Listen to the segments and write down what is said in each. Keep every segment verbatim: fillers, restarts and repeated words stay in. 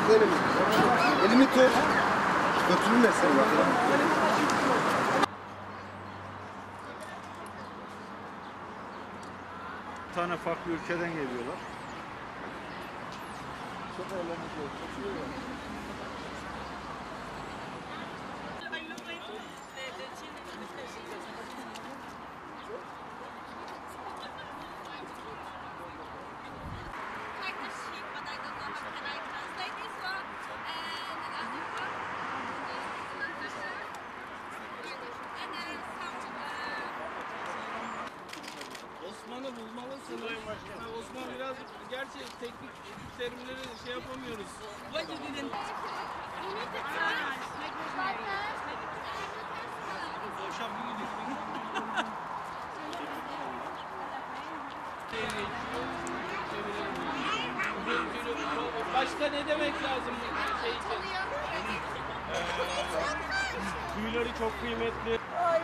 Benim. Elimi tut. Götürme sen. Bir tane farklı ülkeden geliyorlar. Çok eğlenceli. Osman'ı bulmalısın. Osman biraz gerçi teknik terimleri şey yapamıyoruz. Başka ne demek lazım bu şey için? Tüyleri çok kıymetli.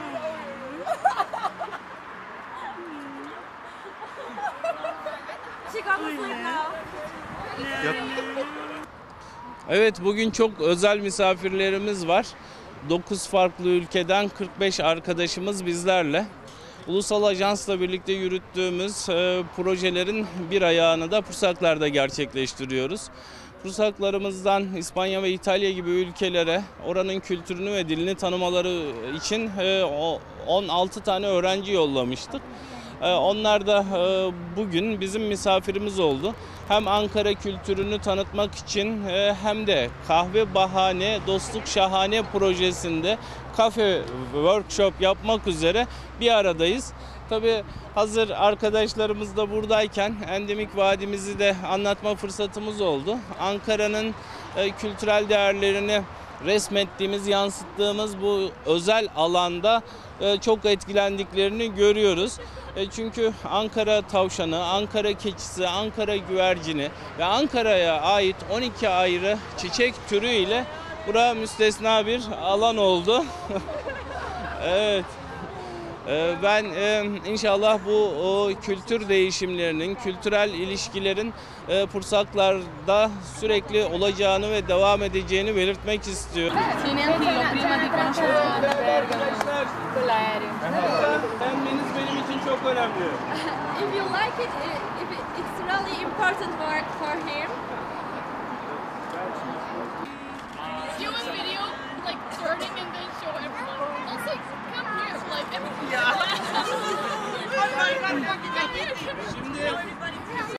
Evet, bugün çok özel misafirlerimiz var. dokuz farklı ülkeden kırk beş arkadaşımız bizlerle. Ulusal Ajans'la birlikte yürüttüğümüz e, projelerin bir ayağını da Pursaklar'da gerçekleştiriyoruz. Pursaklarımızdan İspanya ve İtalya gibi ülkelere oranın kültürünü ve dilini tanımaları için e, on altı tane öğrenci yollamıştık. Onlar da bugün bizim misafirimiz oldu. Hem Ankara kültürünü tanıtmak için hem de Kahve Bahane Dostluk Şahane projesinde kafe workshop yapmak üzere bir aradayız. Tabii hazır arkadaşlarımız da buradayken endemik vadimizi de anlatma fırsatımız oldu. Ankara'nın kültürel değerlerini resmettiğimiz, yansıttığımız bu özel alanda çok etkilendiklerini görüyoruz. Çünkü Ankara tavşanı, Ankara keçisi, Ankara güvercini ve Ankara'ya ait on iki ayrı çiçek türü ile bura müstesna bir alan oldu. Evet. Ben inşallah bu kültür değişimlerinin, kültürel ilişkilerin Pursaklar'da sürekli olacağını ve devam edeceğini belirtmek istiyorum. Beğenmeniz benim için çok önemli. If you like it, if it's really important for for him. Do a video like starting and then show everyone. Also, come here, like everything. Yeah. Şimdi